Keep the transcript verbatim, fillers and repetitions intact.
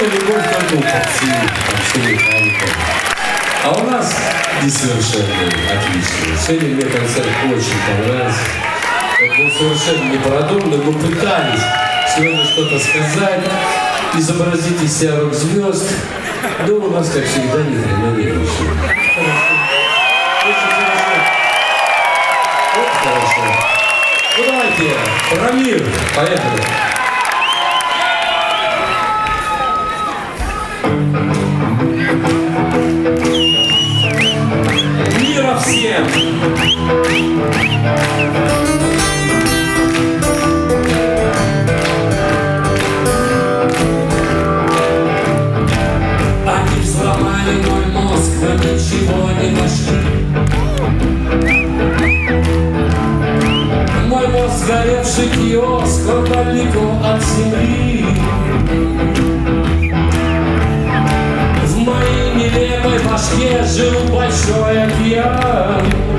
Наверное, любовь только у попсовых. А у нас несовершенный, отличный. Сегодня мне концерт очень понравился. Он был совершенно непродуманный. Мы пытались сегодня что-то сказать, изобразить из себя рок-звезд. Но у нас, как всегда, ни хрена не вышло. Очень хорошо. Вот хорошо. Ну давайте, про мир. Поехали. Мира всем! Они взломали мой мозг, но ничего не нашли. Мой мозг сгоревший киоск, он далеко от земли. В моей нелепой башке жил большой океан.